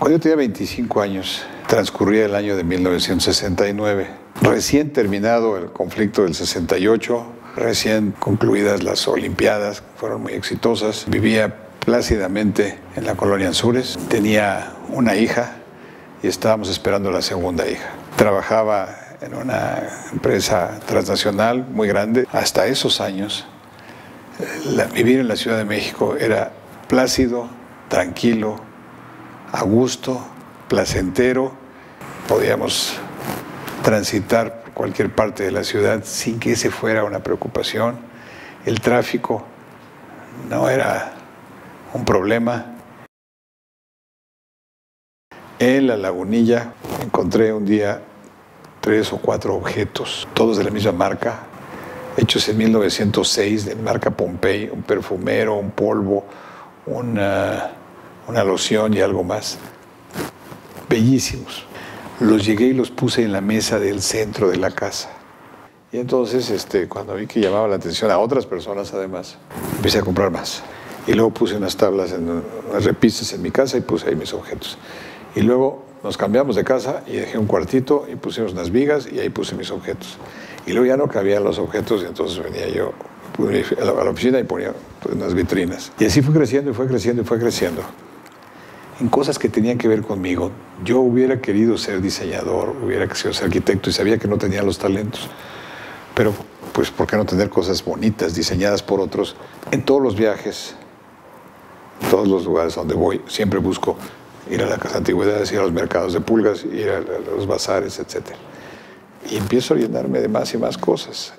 Cuando yo tenía 25 años, transcurría el año de 1969. Recién terminado el conflicto del 68, recién concluidas las Olimpiadas, fueron muy exitosas. Vivía plácidamente en la colonia Anzures. Tenía una hija y estábamos esperando la segunda hija. Trabajaba en una empresa transnacional muy grande. Hasta esos años, vivir en la Ciudad de México era plácido, tranquilo, a gusto, placentero. Podíamos transitar por cualquier parte de la ciudad sin que ese fuera una preocupación. El tráfico no era un problema. En la Lagunilla encontré un día 3 o 4 objetos, todos de la misma marca, hechos en 1906, de marca Pompey, un perfumero, un polvo, una loción y algo más. Bellísimos. Los llegué y los puse en la mesa del centro de la casa. Y entonces, cuando vi que llamaba la atención a otras personas, además, empecé a comprar más. Y luego puse unas tablas, unas repisas en mi casa y puse ahí mis objetos. Y luego nos cambiamos de casa y dejé un cuartito y pusimos unas vigas y ahí puse mis objetos. Y luego ya no cabían los objetos y entonces venía yo a la oficina y ponía unas vitrinas. Y así fue creciendo y fue creciendo y fue creciendo. En cosas que tenían que ver conmigo. Yo hubiera querido ser diseñador, hubiera querido ser arquitecto y sabía que no tenía los talentos. Pero, pues, ¿por qué no tener cosas bonitas, diseñadas por otros? En todos los viajes, en todos los lugares donde voy, siempre busco ir a la Casa de Antigüedades, ir a los mercados de pulgas, ir a los bazares, etc. Y empiezo a llenarme de más y más cosas.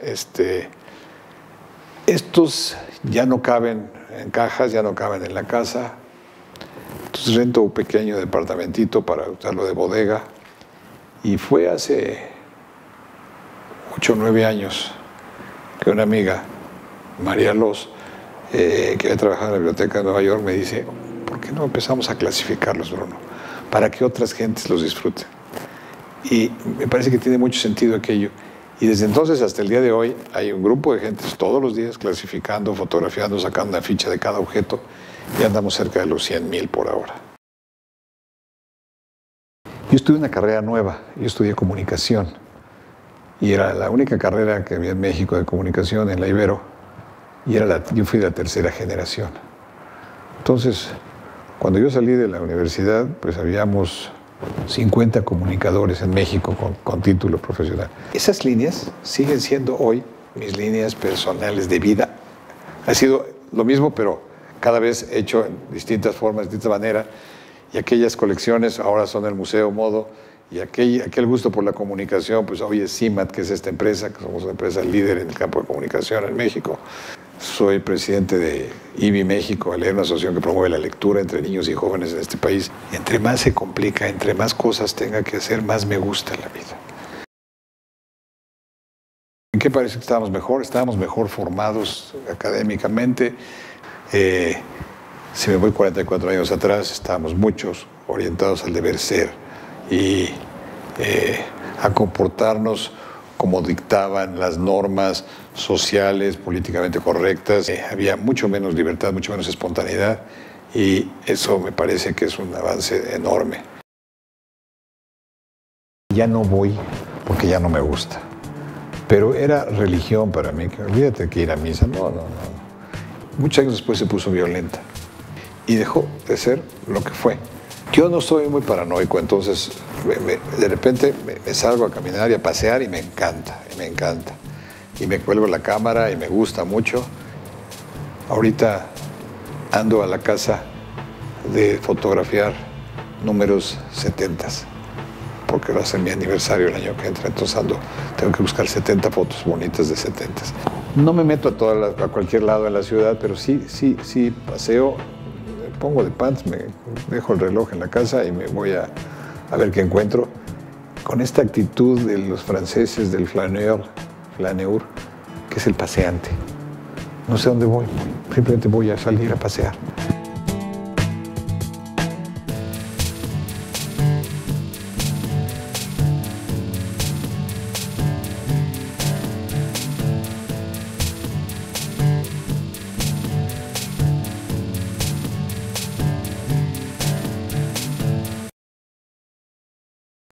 Estos ya no caben en cajas, ya no caben en la casa. Entonces rento un pequeño departamentito para usarlo de bodega. Y fue hace 8 o 9 años que una amiga, María Los, que había trabajado en la biblioteca de Nueva York, me dice: ¿por qué no empezamos a clasificarlos, Bruno? Para que otras gentes los disfruten. Y me parece que tiene mucho sentido aquello. Y desde entonces hasta el día de hoy hay un grupo de gentes todos los días clasificando, fotografiando, sacando una ficha de cada objeto y andamos cerca de los 100,000 por ahora. Yo estudié una carrera nueva, yo estudié comunicación y era la única carrera que había en México de comunicación en la Ibero y yo fui de la tercera generación. Entonces, cuando yo salí de la universidad, pues habíamos 50 comunicadores en México con título profesional. Esas líneas siguen siendo hoy mis líneas personales de vida. Ha sido lo mismo, pero cada vez hecho en distintas formas, de distinta manera. Y aquellas colecciones ahora son el Museo Modo. Y aquel gusto por la comunicación, pues hoy es CIMAT, que es esta empresa, que somos una empresa líder en el campo de comunicación en México. Soy presidente de IBI México, una asociación que promueve la lectura entre niños y jóvenes en este país. Y entre más se complica, entre más cosas tenga que hacer, más me gusta la vida. ¿En qué parece que estábamos mejor? Estábamos mejor formados académicamente. Si me voy 44 años atrás, estábamos muchos orientados al deber ser y a comportarnos como dictaban las normas sociales, políticamente correctas. Había mucho menos libertad, mucho menos espontaneidad y eso me parece que es un avance enorme. Ya no voy porque ya no me gusta, pero era religión para mí, que olvídate que ir a misa, no. Muchos años después se puso violenta y dejó de ser lo que fue. Yo no soy muy paranoico, entonces de repente me salgo a caminar y a pasear y me encanta. Y me cuelgo la cámara y me gusta mucho. Ahorita ando a la casa de fotografiar números 70, porque va a ser mi aniversario el año que entra, entonces tengo que buscar 70 fotos bonitas de 70. No me meto a cualquier lado en la ciudad, pero sí paseo. Pongo de pants, me dejo el reloj en la casa y me voy a ver qué encuentro. Con esta actitud de los franceses del flaneur, que es el paseante. No sé dónde voy, simplemente voy a salir a pasear.